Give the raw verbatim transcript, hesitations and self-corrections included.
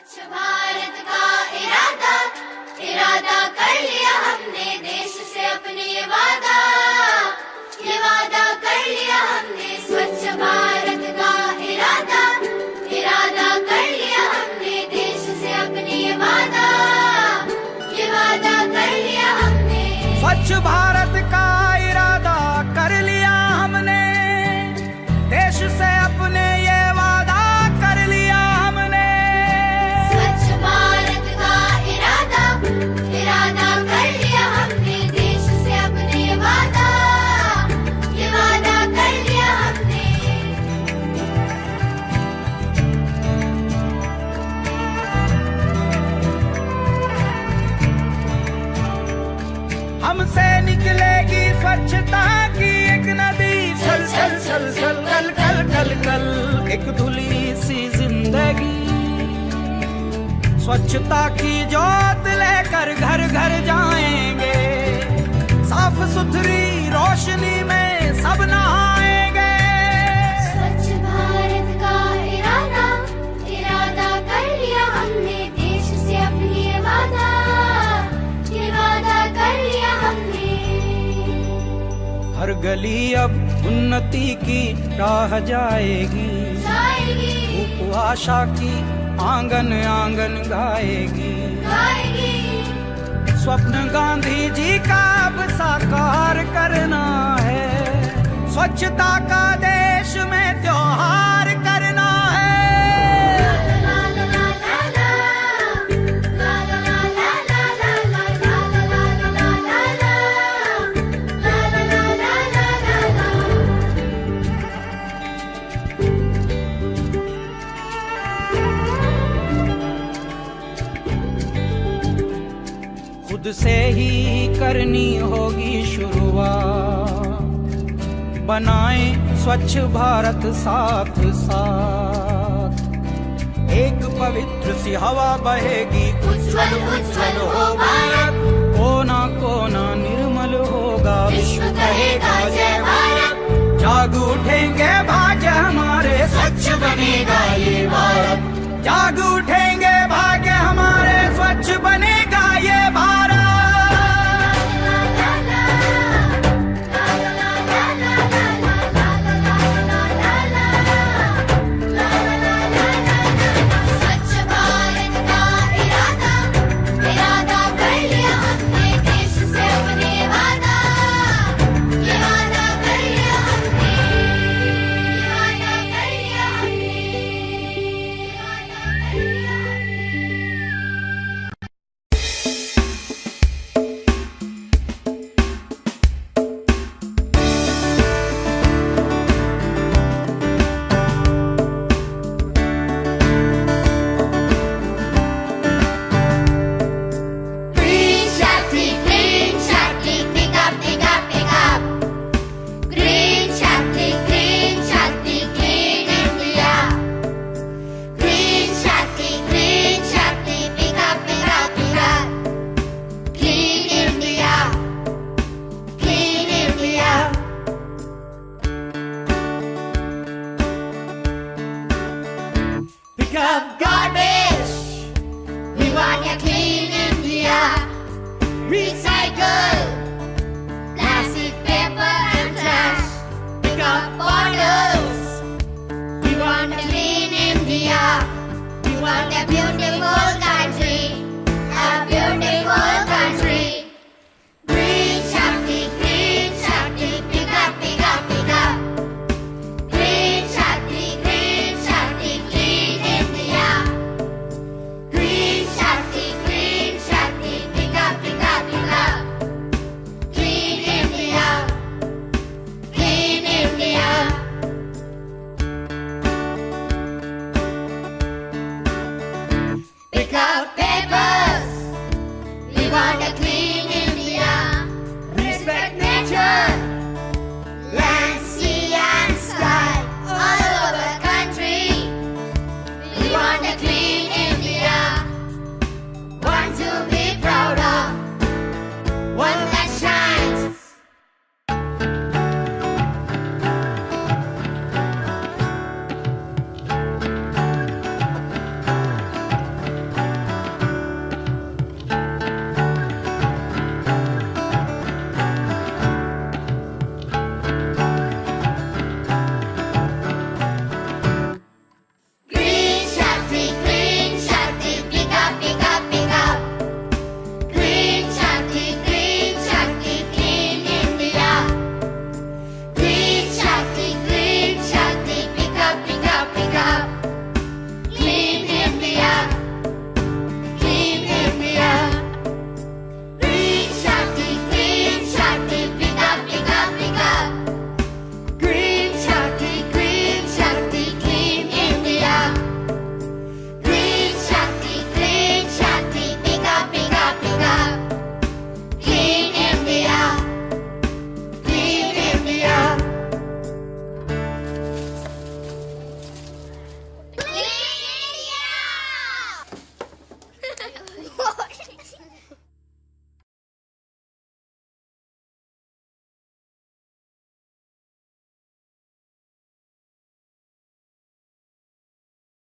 स्वच्छ भारत का इरादा इरादा कर लिया हमने, देश से अपने ये वादा ये वादा कर लिया हमने। स्वच्छ भारत का इरादा इरादा कर लिया हमने, देश से अपने ये वादा ये वादा कर लिया हमने। स्वच्छ भारत का इरादा कर लिया हमने, देश से अपने ये वादा कर लिया हमने। स्वच्छ भारत का इरादा इरादा कर लिया हमने, देश से अपने ये वादा ये वादा कर लिया हमने। हमसे निकलेगी स्वच्छता की एक नदी, छल छल छल छल कल कल कल कल एक धुली सी जिंदगी। स्वच्छता की जोत लेकर घर घर जाएंगे, साफ सुथरी रोशनी में सब नहाएंगे। स्वच्छ भारत का इरादा इरादा कर लिया हमने, देश से अपनी ये वादा ये वादा कर लिया हमने। हर गली अब उन्नति की राह जाएगी, जाएगी धूप आशा की आंगन आंगन गाएगी। गाएगी स्वप्न गांधी जी का अब साकार करना है, स्वच्छता का देश में त्योहार करना है। खुद से ही करनी होगी शुरुआत, बनाएं स्वच्छ भारत साथ साथ। एक पवित्र सी हवा बहेगी, उज्ज्वल उज्ज्वल हो भारत, कोना कोना निर्मल होगा, विश्व कहेगा जय भारत। जाग उठेंगे भाग्य हमारे, स्वच्छ बनेगा ये भारत। जाग उठेंगे भाग्य हमारे, स्वच्छ बनेगा ये भारत। Pick up paper